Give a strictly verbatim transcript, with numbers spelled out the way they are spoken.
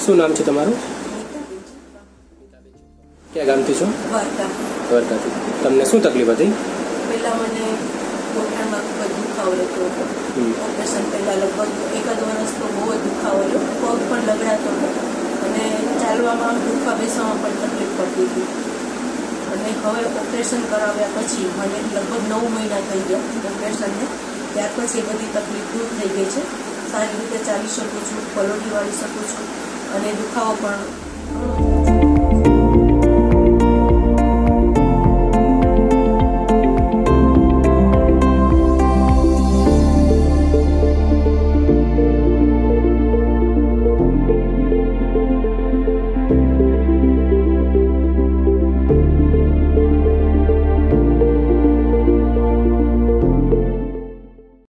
શું નામ છે તમારું? ક્યાં ગામથી છો? દ્વારકા. દ્વારકાથી. તમને શું તકલીફ હતી? પહેલા મને ગોઠણમાં ખૂબ જ દુખાવો રહેતો હતો. ઓપરેશન પહેલાં લગભગ એકાદ વર્ષ તો બહુ જ દુખાવો હતો. પગ પણ લગડાતો હતો અને ચાલવામાં દુખવા બેસવામાં પણ તકલીફ પડતી હતી. અને હવે ઓપરેશન કરાવ્યા પછી મને લગભગ નવ મહિના થઈ ગયા ઓપરેશનને. ત્યાર પછી બધી તકલીફ દૂર થઈ ગઈ છે. સારી રીતે ચાલી શકું છું, પલોઠી વાળી શકું છું અને દુખાવો પણ